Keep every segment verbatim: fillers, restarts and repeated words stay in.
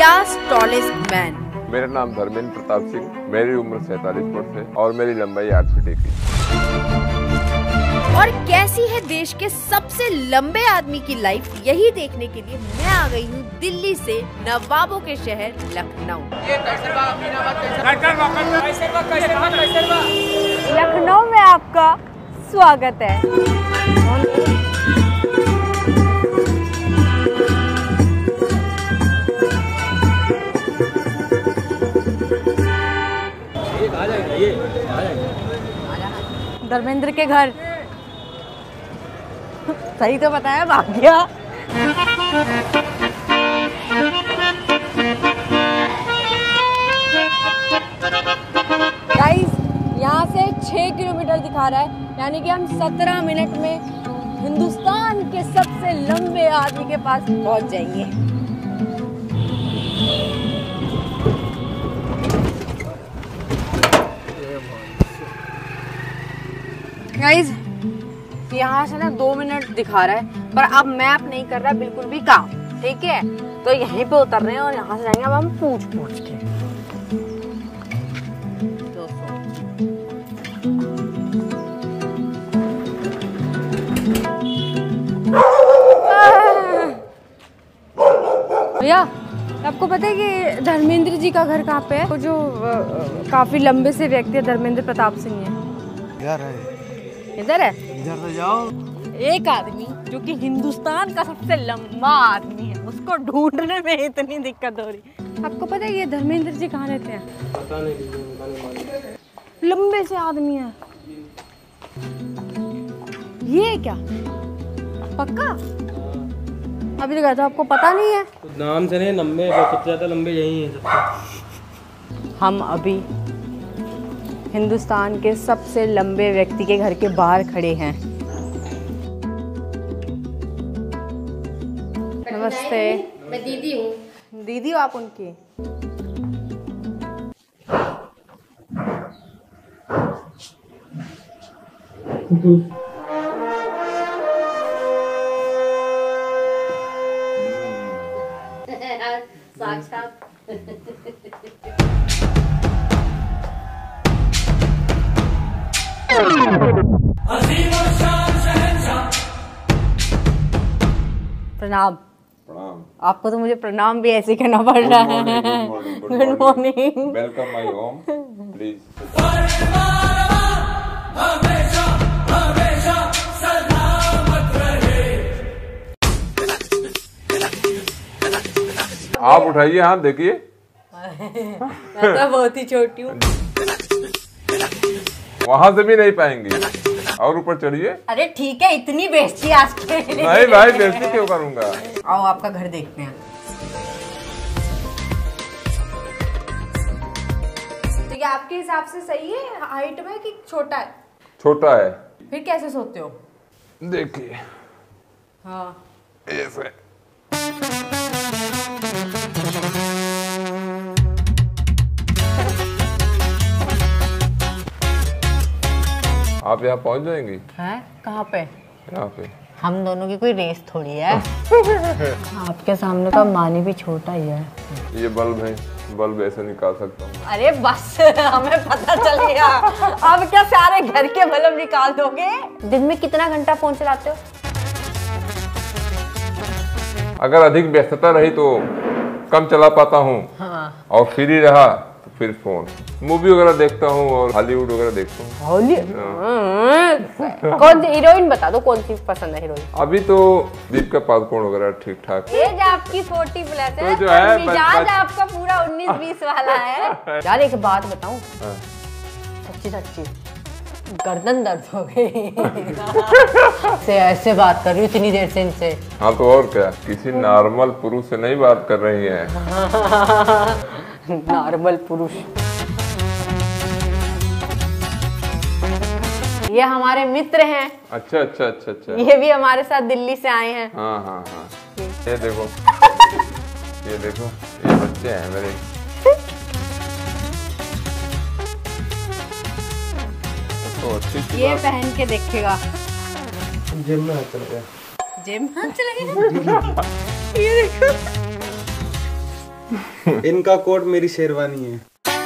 India's tallest man. मेरा नाम धर्मेंद्र प्रताप सिंह, मेरी उम्र सैतालीस वर्ष है और मेरी लंबाई आठ फीट एक इंच। और कैसी है देश के सबसे लंबे आदमी की लाइफ, यही देखने के लिए मैं आ गई हूँ दिल्ली से नवाबों के शहर लखनऊ। लखनऊ में आपका स्वागत है। धर्मेंद्र के घर सही तो बताया, भाग गया। गाइस, यहाँ से छह किलोमीटर दिखा रहा है, यानी कि हम सत्रह मिनट में हिंदुस्तान के सबसे लंबे आदमी के पास पहुंच जाएंगे। गाइस, यहाँ से ना दो मिनट दिखा रहा है, पर अब मैप नहीं कर रहा बिल्कुल भी काम, ठीक है? तो यहीं पे उतर रहे हैं और यहाँ से जाएंगे अब हम पूछ पूछ के। भैया, आपको पता है कि धर्मेंद्र जी का घर कहाँ पे है? वो जो आ, काफी लंबे से व्यक्ति है, धर्मेंद्र प्रताप सिंह है। इधर है। इधर है? इधर तो जाओ। एक आदमी जो कि हिंदुस्तान का सबसे लंबा आदमी है, उसको ढूंढने में इतनी दिक्कत हो रही। आपको पता है ये धर्मेंद्र जी कहाँ रहते हैं? पता नहीं। लंबे से आदमी है ये, क्या पक्का? अभी तक तो आपको पता नहीं है? नाम से नहीं, लंबे सबसे ज्यादा लंबे यही हैं सबसे। हम अभी हिंदुस्तान के सबसे लंबे व्यक्ति के घर के बाहर खड़े हैं। नमस्ते। मैं दीदी हूँ। दीदी हो आप उनकी? साक्षात। प्रणाम। प्रणाम। आपको तो मुझे प्रणाम भी ऐसे कहना पड़ रहा है। Good morning. Welcome my home, please. आप उठाइए हाथ, देखिए। मैं तो बहुत ही छोटी हूँ। वहां से भी नहीं पाएंगी, और ऊपर चढ़िए। अरे ठीक है, इतनी बेइज्जती आज के नहीं भाई, बेइज्जती क्यों करूंगा? आओ आपका घर देखते हैं। तो क्या आपके हिसाब से सही है हाइट में कि छोटा है? छोटा है। फिर कैसे सोते हो? देखिए। हाँ ऐसे। आप यहाँ पहुँच जाएंगी? हैं? कहाँ पे? यहाँ पे। हम दोनों की कोई रेस थोड़ी है। आपके सामने तो मानी भी छोटा ही है। ये बल्ब है, बल्ब ऐसे निकाल सकता हूँ। अरे बस, हमें पता चल गया। अब क्या सारे घर के बल्ब निकाल दोगे? दिन में कितना घंटा फोन चलाते हो? अगर अधिक व्यस्तता रही तो कम चला पाता हूँ। हाँ। और फ्री रहा तो फिर फोन, मूवी वगैरह देखता हूँ और हॉलीवुड वगैरह देखता हूँ। हॉलीवुड? कौन सी हीरोइन बता दो, कौन सी पसंद है हीरोइन? अभी तो दीपिका पादुकोण वगैरह ठीक ठाक। एज आपकी फोर्टी प्लस है, तो जो है मिजाज आपका पूरा उन्नीस बीस वाला है। यार एक बात बताऊं, सच्ची सच्ची गर्दन दर्द हो गई। से ऐसे बात कर रही हूँ इतनी देर से इनसे। हाँ तो और क्या, किसी नॉर्मल पुरुष से नहीं बात कर रही हैं। नॉर्मल पुरुष। ये हमारे मित्र हैं। अच्छा अच्छा अच्छा अच्छा। ये भी हमारे साथ दिल्ली से आए हैं। हाँ हाँ हाँ। ये देखो, ये देखो, ये बच्चे हैं मेरे। तो अच्छी ये पहन के देखेगा। जिम में चल गया। जिम में चले गए। ये देखो। इनका कोट मेरी शेरवानी है।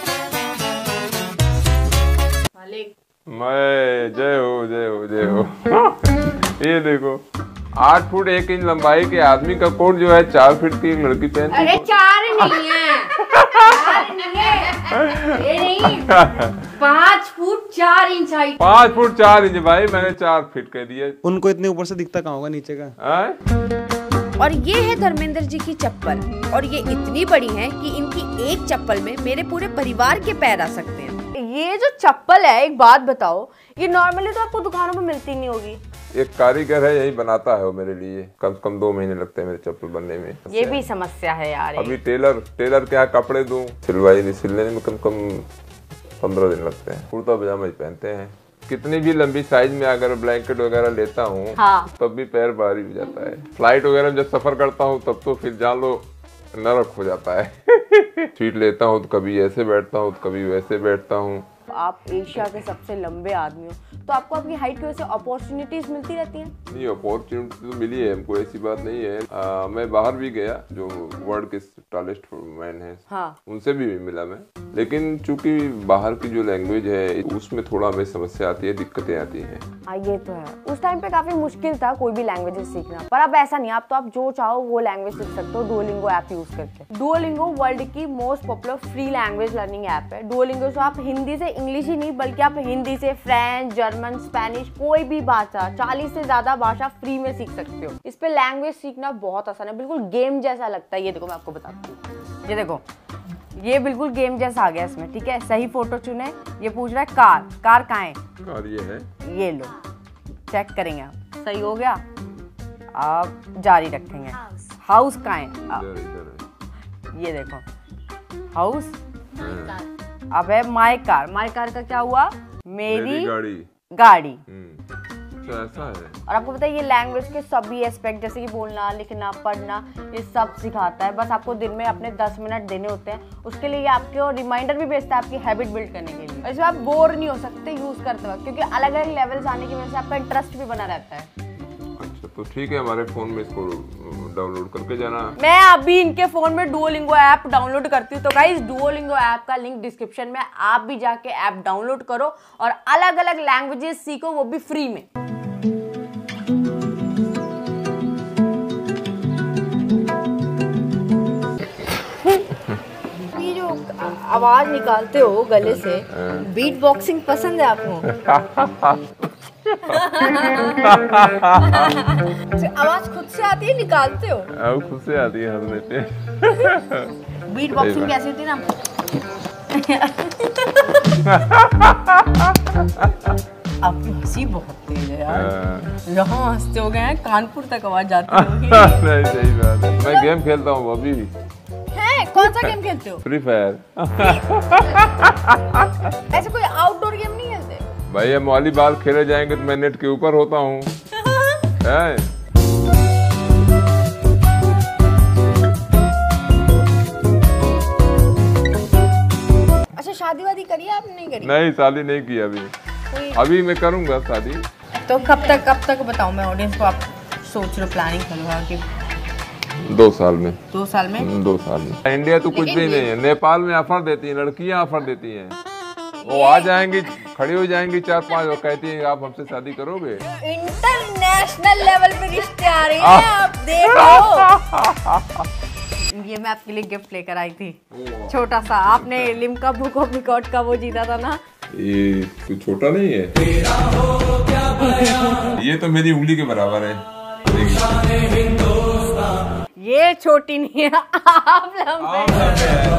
मालिक मैं जय हो जय हो जय हो। ये देखो आठ फुट एक इंच लंबाई के आदमी का कोट जो है चार फीट की लड़की पहनती है। अरे चार नहीं है, चार नहीं है, ये नहीं, पाँच फुट चार इंच हाइट। पाँच फुट चार इंच भाई, मैंने चार फीट कह दिया। उनको इतने ऊपर से दिखता कहाँ होगा नीचे का। आए? और ये है धर्मेंद्र जी की चप्पल, और ये इतनी बड़ी है कि इनकी एक चप्पल में मेरे पूरे परिवार के पैर आ सकते हैं। ये जो चप्पल है, एक बात बताओ, ये नॉर्मली तो आपको दुकानों में मिलती नहीं होगी। एक कारीगर है यही बनाता है वो मेरे लिए, कम से कम दो महीने लगते हैं मेरे चप्पल बनने में। ये भी समस्या है यार। अभी टेलर टेलर के यहाँ कपड़े दूं, सिलवाई नहीं, सिलने में कम कम पंद्रह दिन लगते हैं। कुर्ता पजामा ही पहनते हैं। कितनी भी लंबी साइज में अगर ब्लैंकेट वगैरह लेता हूँ हाँ। तब भी पैर भारी हो जाता है। फ्लाइट वगैरह में जब सफर करता हूँ तब तो फिर जान लो नरक हो जाता है। सीट लेता हूँ तो कभी ऐसे बैठता हूँ तो कभी वैसे बैठता हूँ। आप एशिया के सबसे लंबे आदमी हो, तो आपको आपकी हाइट की वजह से अपॉर्चुनिटीज मिलती रहती हैं? नहीं, अपॉर्चुनिटी तो मिली है हमको, ऐसी बात नहीं है। आ, मैं बाहर भी गया, जो वर्ल्ड के टॉलेस्ट मैन है हाँ। उनसे भी मिला मैं, लेकिन चूंकि बाहर की जो लैंग्वेज है उसमें थोड़ा हमें समस्या आती है, दिक्कतें आती हैं। हाँ ये तो है, उस टाइम पे काफी मुश्किल था कोई भी लैंग्वेजेस सीखना, पर अब ऐसा नहीं। आप तो आप जो चाहो वो लैंग्वेज सीख सकते हो डुओलिंगो ऐप यूज करके। डुओलिंगो वर्ल्ड की most popular free language learning app है। डुओलिंगो से आप हिंदी से इंग्लिश ही नहीं बल्कि आप हिंदी से फ्रेंच, जर्मन, स्पेनिश, कोई भी भाषा, चालीस से ज्यादा भाषा फ्री में सीख सकते हो। इस पे लैंग्वेज सीखना बहुत आसान है, बिल्कुल गेम जैसा लगता है। ये देखो मैं आपको बताती हूँ, ये देखो ये बिल्कुल गेम जैसा आ गया इसमें, ठीक है। सही फोटो चुने, ये पूछ रहा है कार, कार कहाँ है? कार ये है, ये लो चेक करेंगे आप, सही हो गया। आप जारी रखेंगे, हाउस कहाँ है? इधर इधर है। ये देखो हाउस, अब है माय कार। माय कार का क्या हुआ? मेरी, मेरी गाड़ी गाड़ी। तो ऐसा है। और आपको पता है ये लैंग्वेज के सभी एस्पेक्ट जैसे कि बोलना, लिखना, पढ़ना, ये सब सिखाता है। बस आपको दिन में अपने दस मिनट देने होते हैं, उसके लिए ये आपको रिमाइंडर भी भेजता है आपकी हैबिट बिल्ड करने के लिए। इसमें आप बोर नहीं हो सकते यूज करते वक्त, क्योंकि अलग अलग लेवल्स आने की वजह से आपका इंटरेस्ट भी बना रहता है। अच्छा तो ठीक है, हमारे फोन में इसको डाउनलोड करके जाना। मैं अभी इनके फोन में डुओलिंगो ऐप डाउनलोड करती हूँ, तो गाइस डुओलिंगो ऐप का लिंक डिस्क्रिप्शन में, आप भी जाके ऐप डाउनलोड करो और अलग अलग लैंग्वेजेस सीखो, वो भी फ्री में। ये जो आवाज निकालते हो गले से, बीट बॉक्सिंग पसंद है आपको? आवाज खुद से आती है, निकालते हो? अब खुद से आती है हंसने पे। बीट बॉक्सिंग कैसी होती है ना? आपकी हंसी बहुत तेज है यार, यहाँ हंसते हो गए हैं कानपुर तक आवाज जाती होगी। नहीं सही बात है, मैं गेम खेलता हूँ अभी भी। है? कौन सा गेम खेलते हो? Free Fire. ऐसे कोई आउटडोर गेम नहीं खेलते? भाई हम वॉलीबॉल खेले जाएंगे तो मैं नेट के ऊपर होता हूँ। अच्छा शादी वादी करी है आपने? नहीं करी? नहीं शादी नहीं की अभी, अभी मैं करूँगा शादी। तो कब तक कब तक बताऊँ मैं ऑडियंस को? आप सोच रहे प्लानिंग करूँगा कि दो साल में। दो साल में? दो साल में। इंडिया तो कुछ भी नहीं है, नेपाल में ऑफर देती है लड़कियां, ऑफर देती हैं, वो आ जाएंगी, खड़ी हो जाएंगी चार पांच और कहती है आप हमसे शादी करोगे। इंटरनेशनल लेवल पे रिश्ते आ रहे हैं, आप देखो। ये मैं आपके लिए गिफ्ट लेकर आई थी, छोटा सा। आपने लिम्का बुक ऑफ रिकॉर्ड का वो जीता था ना? ये कुछ छोटा नहीं है, ये तो मेरी उंगली के बराबर है। ये छोटी नहीं है, आप लंबे।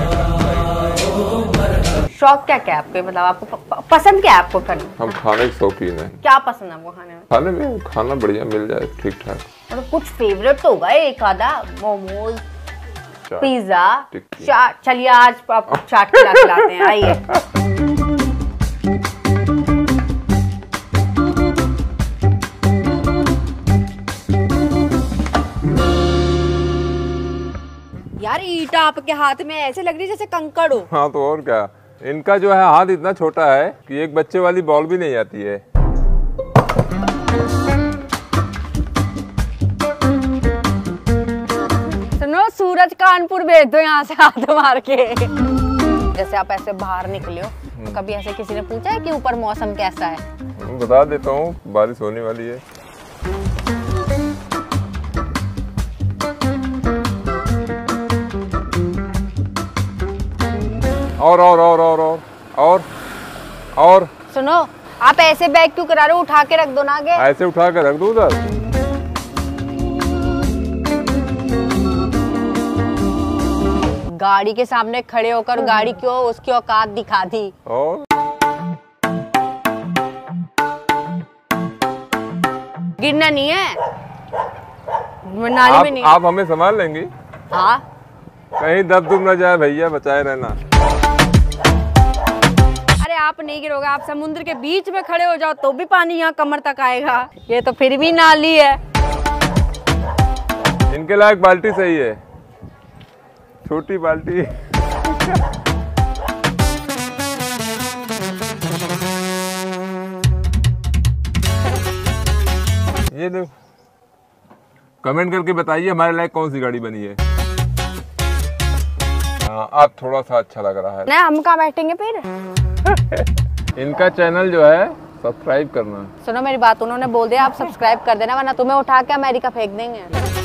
शौक क्या क्या आपके, मतलब आपको प, पसंद क्या है आपको करना? हम खाने के शौकीन हैं। क्या पसंद है आपको खाने में? खाने में खाना बढ़िया मिल जाए ठीक ठाक। मतलब कुछ फेवरेट तो होगा एक आधा, मोमोज, पिज्जा, चाट। चलिए आज आप चाट खिला खिलाते हैं, आइए। यार ईटा आपके हाथ में ऐसे लग रही है जैसे कंकड़ हो। हाँ तो और क्या, इनका जो है हाथ इतना छोटा है कि एक बच्चे वाली बॉल भी नहीं आती है। सुनो, सूरत बस कानपुर भेज दो यहाँ से हाथ मार के। जैसे आप ऐसे बाहर निकले हो तो कभी ऐसे किसी ने पूछा है कि ऊपर मौसम कैसा है? बता देता हूँ, बारिश होने वाली है। और और और और और और और सुनो, आप ऐसे बैग क्यों करा रहे हो? उठा के रख दो ना आगे। ऐसे उठा के रख दो उधर। गाड़ी के सामने खड़े होकर गाड़ी क्यों उसकी औकात दिखा दी। और गिरना नहीं है, नाली आप, में नहीं। आप हमें संभाल लेंगी? हाँ, कहीं दब दुब न जाए भैया, बचाए रहना। अरे आप नहीं गिरोगे, आप समुद्र के बीच में खड़े हो जाओ तो भी पानी यहाँ कमर तक आएगा। ये तो फिर भी नाली है। इनके लायक बाल्टी सही है, छोटी बाल्टी। ये देखो, कमेंट करके बताइए हमारे लायक कौन सी गाड़ी बनी है। हाँ, आप थोड़ा सा अच्छा लग रहा है ना, हम कहाँ बैठेंगे फिर। इनका चैनल जो है सब्सक्राइब करना। सुनो मेरी बात, उन्होंने बोल दिया आप सब्सक्राइब कर देना, वरना तुम्हें उठा के अमेरिका फेंक देंगे।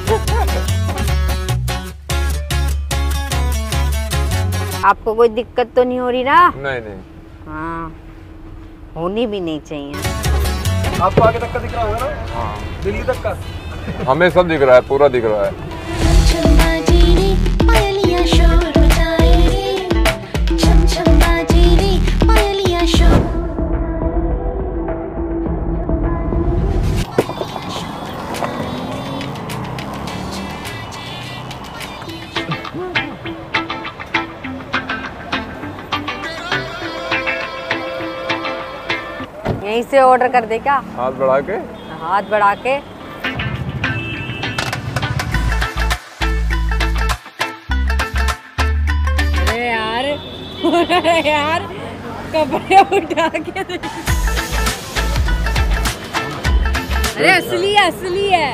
आपको कोई दिक्कत तो नहीं हो रही ना? नहीं नहीं। हाँ, होनी भी नहीं चाहिए। आपको आगे तक का दिख रहा होगा ना? हाँ, दिल्ली तक का। हमें सब दिख रहा है, पूरा दिख रहा है। यहीं से ऑर्डर कर दे क्या? हाथ बढ़ा के। हाथ बढ़ा के। अरे यार, अरे यार, कपड़े उठा के। अरे असली है, असली है।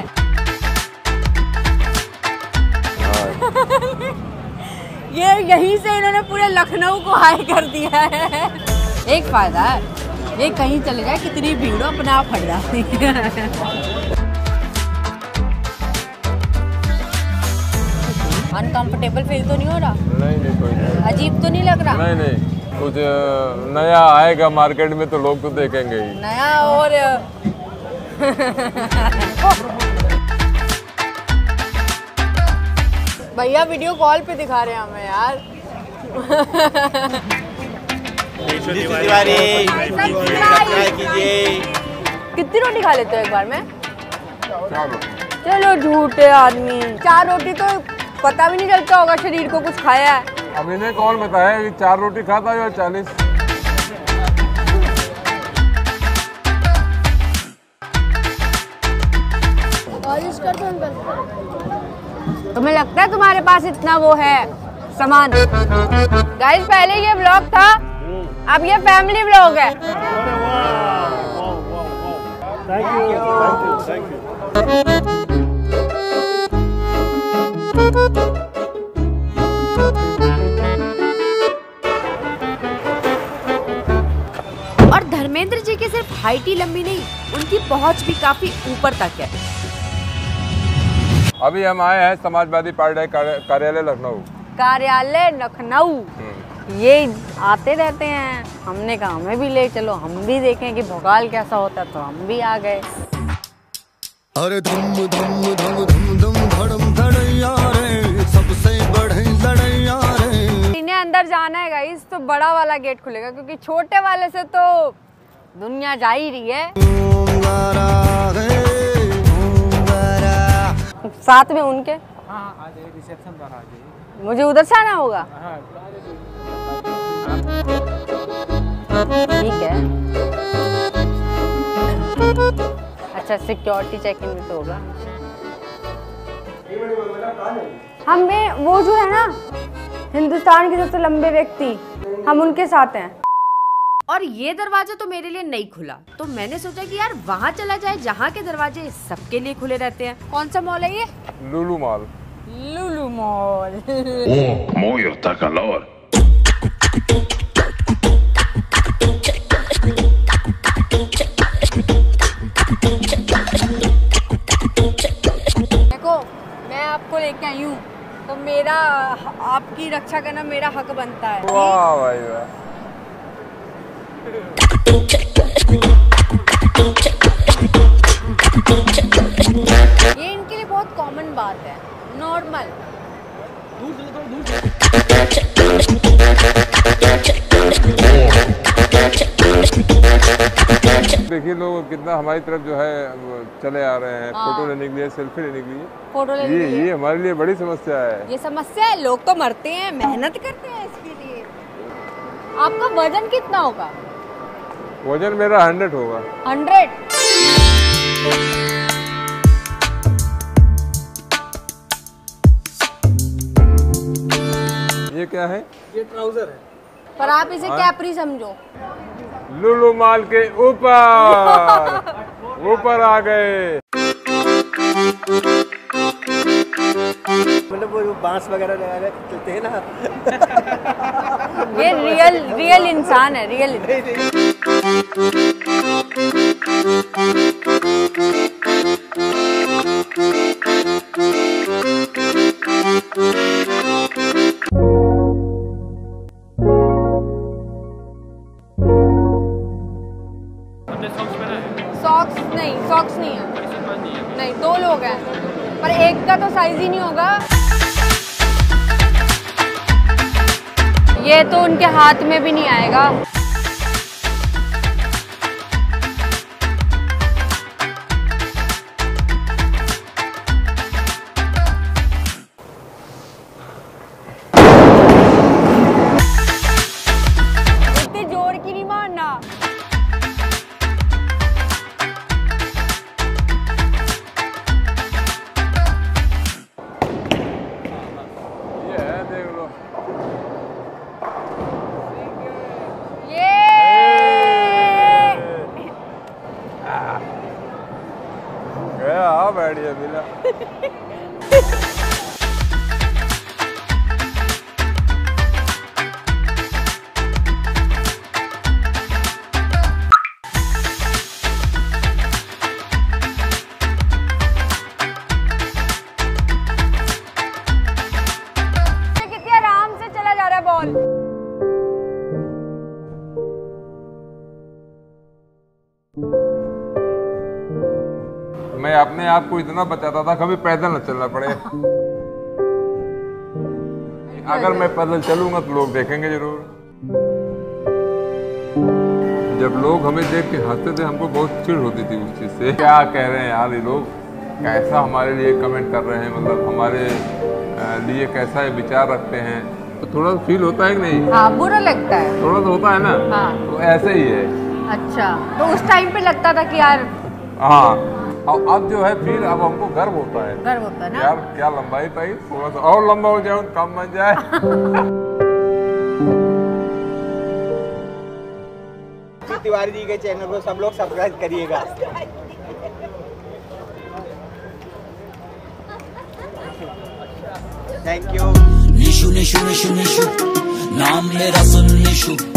ये यहीं से इन्होंने पूरे लखनऊ को हाई कर दिया है। एक फायदा है, ये कहीं चले जाए कितनी भीड़ हो अपने आप हट जाती है। अनकंफर्टेबल फील तो नहीं हो रहा? नहीं नहीं, कोई नहीं। अजीब तो नहीं लग रहा? नहीं नहीं, कुछ नया आएगा मार्केट में तो लोग तो देखेंगे ही। नया और भैया वीडियो कॉल पे दिखा रहे हैं हमें यार। कितनी रोटी खा लेते हो एक बार में? चलो झूठे आदमी, चार रोटी तो पता भी नहीं चलता होगा शरीर को कुछ खाया है। अब इन्हें कौन बताया कि चार रोटी खाता है या चालीस? तुम्हें लगता है तुम्हारे पास इतना वो है सामान? गाइस, पहले ये व्लॉग था, अब ये फैमिली व्लॉग है। Thank you, thank you, thank और धर्मेंद्र जी की सिर्फ हाइट ही लंबी नहीं, उनकी पहुंच भी काफी ऊपर तक है। अभी हम आए हैं समाजवादी पार्टी कार्यालय लखनऊ। कार्यालय लखनऊ, ये आते रहते हैं। हमने कहा हमें भी ले चलो, हम भी देखें कि भोकाल कैसा होता है, तो हम भी आ गए। अरे धम धम धम धम धम धड़म धड़ैया रे, सबसे बढ़े लड़ैया रे। इन्हें अंदर जाना है गाइस, तो बड़ा वाला गेट खुलेगा, क्योंकि छोटे वाले से तो दुनिया जा ही रही है। साथ में उनके। हाँ, आ जाइए, रिसेप्शन पर आ जाइए। मुझे उधर से आना होगा? हाँ, ठीक है। अच्छा, सिक्योरिटी चेक इन भी तो होगा। हमें वो जो है ना हिंदुस्तान के सबसे लंबे व्यक्ति, हम उनके साथ हैं। और ये दरवाजा तो मेरे लिए नहीं खुला, तो मैंने सोचा कि यार वहाँ चला जाए जहाँ के दरवाजे सबके लिए खुले रहते हैं। कौन सा मॉल है ये? Lulu mall. Lulu mall. Oh, muoio calor. देखो मैं आपको लेके आई हूँ तो मेरा आपकी रक्षा करना मेरा हक बनता है। वाह भाई वाह। ये इनके लिए बहुत कॉमन बात है, नॉर्मल। देखिए लोग कितना हमारी तरफ जो है चले आ रहे हैं, फोटो लेने के लिए, सेल्फी लेने के लिए। फोटो लेने ये के लिए ये हमारे लिए बड़ी समस्या है। ये समस्या है, लोग तो मरते हैं, मेहनत करते हैं इसके लिए। आपका वजन कितना होगा? वजन मेरा हंड्रेड होगा। हंड्रेड? ये क्या है? ये ट्राउजर है। पर आप इसे कैप्री समझो। लुलु मॉल के ऊपर ऊपर आ गए। मतलब वो बांस वगैरह लगा के चलते हैं ना। ये रियल रियल इंसान है, रियल सॉक्स नहीं, सॉक्स नहीं है, नहीं दो लोग हैं पर एक का तो साइज ही नहीं होगा। ये तो उनके हाथ में भी नहीं आएगा। इतने जोर की नहीं मारना। गया बैठिए मिला। कितने आराम से चला जा रहा है बॉल। मैं अपने आप को इतना बचाता था कभी पैदल न चलना पड़े। अगर मैं पैदल चलूंगा तो लोग देखेंगे जरूर। जब लोग हमें देख के हंसते थे हमको बहुत चिढ़ होती थी उस चीज से। क्या कह रहे हैं यार ये लोग, कैसा हमारे लिए कमेंट कर रहे हैं, मतलब हमारे लिए कैसा विचार रखते हैं। तो थोड़ा फील होता है कि नहीं? हाँ बुरा लगता है। थोड़ा तो होता है ना। हाँ। तो ऐसे ही है। अच्छा तो उस टाइम पे लगता था कि यार। हाँ अब अब जो है फिर अब हमको गर्व होता है। गर्व होता है ना यार क्या लंबाई पाई, थोड़ा सा और लंबा हो जाए कम बन जाए। तिवारी जी के चैनल को सब लोग सब्सक्राइब करिएगा। Thank you. निशु निशु निशु निशु नाम मेरा सुन निशु।